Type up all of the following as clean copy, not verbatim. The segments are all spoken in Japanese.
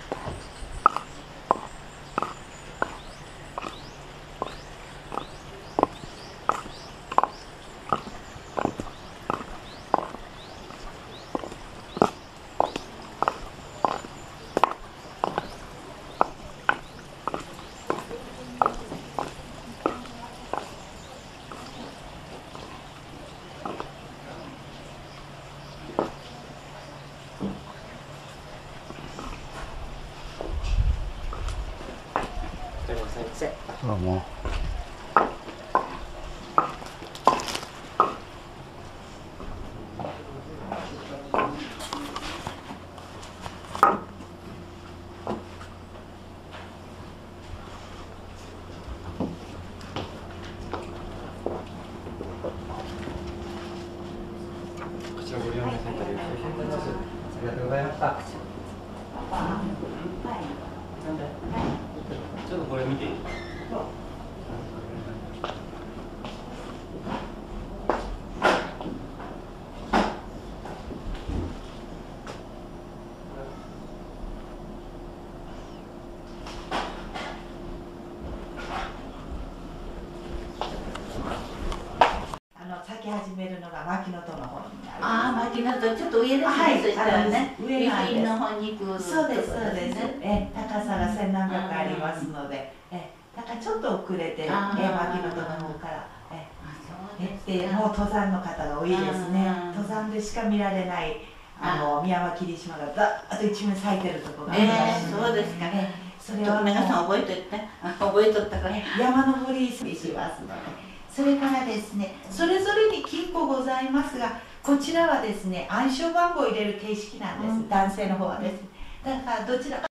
どうも。 こちらご利用のセンターでありがとうございました。ちょっとこれ見ていい？ 咲き始めるのが牧野戸の方になる。 ああ、牧野戸ちょっと上ですね。 はい、 そしたらね、 上なんです。 の方に行く。 そうですそうです。高さが千何百ありますので、だからちょっと遅れて、牧野戸の方から。でもう登山の方が多いですね。登山でしか見られない宮間霧島がざっと一面咲いてるところがありますので。 そうですか。 それは皆さん覚えといて、覚えとったから。 山登りしますので。それからですね、それぞれに金庫ございますが、こちらはですね、暗証番号を入れる形式なんです。男性の方はです。だからどちらか。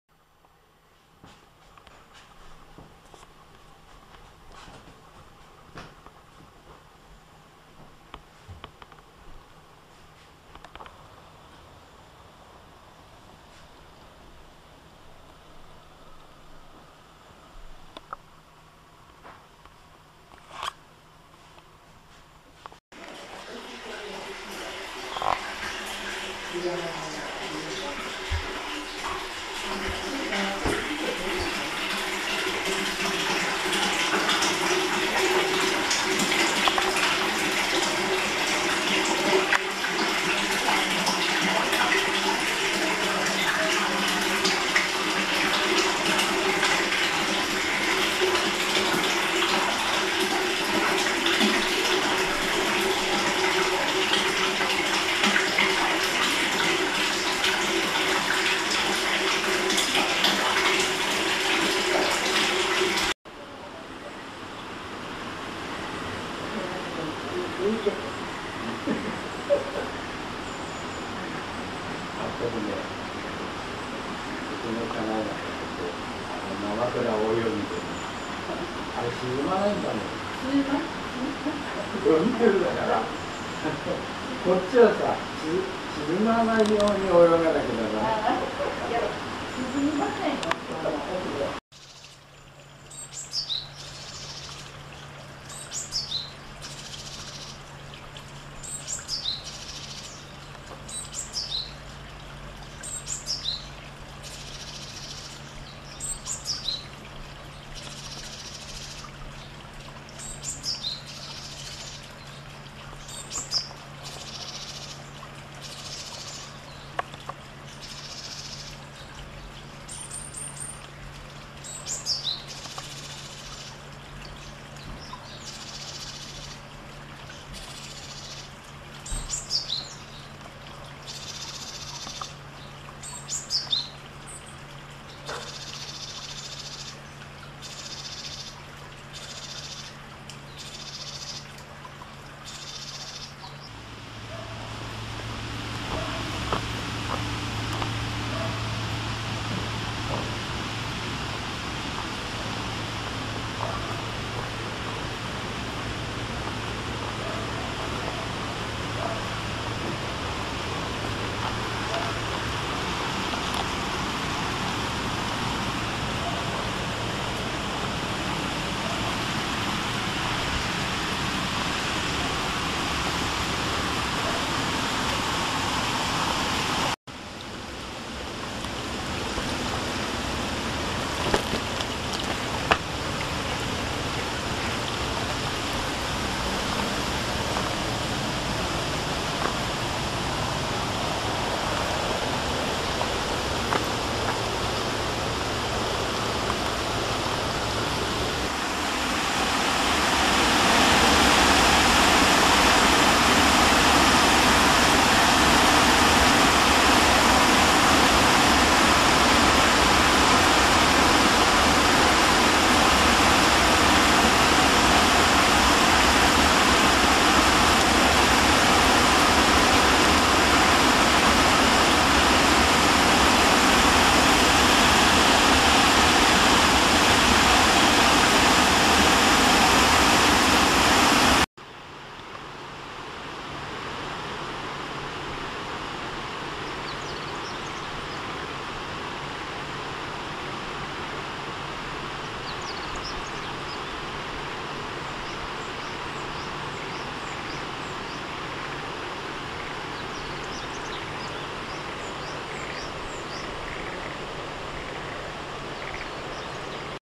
こっちはさ、沈まないように泳がなきゃならない。